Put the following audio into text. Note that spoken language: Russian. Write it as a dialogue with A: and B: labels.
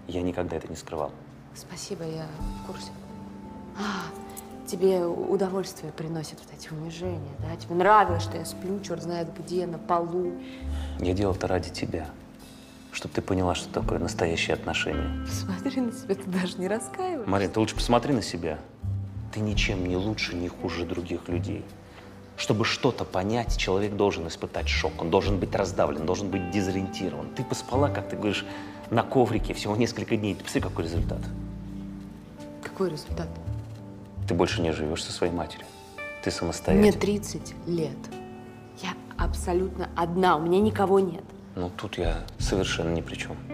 A: Я никогда это не скрывал.
B: Спасибо, я в курсе. Тебе удовольствие приносят вот эти унижения, да? Тебе нравилось, что я сплю, черт знает где, на полу.
A: Я делал это ради тебя. Чтобы ты поняла, что такое настоящие отношения.
B: Смотри на себя, ты даже не раскаиваешься.
A: Марин, ты лучше посмотри на себя. Ты ничем не лучше, не хуже других людей. Чтобы что-то понять, человек должен испытать шок. Он должен быть раздавлен, должен быть дезориентирован. Ты поспала, как ты говоришь, на коврике всего несколько дней. Ты посмотри, какой результат.
B: Какой результат?
A: Ты больше не живешь со своей матерью. Ты самостоятельна.
B: Мне 30 лет. Я абсолютно одна, у меня никого нет.
A: Ну, тут я совершенно ни при чем.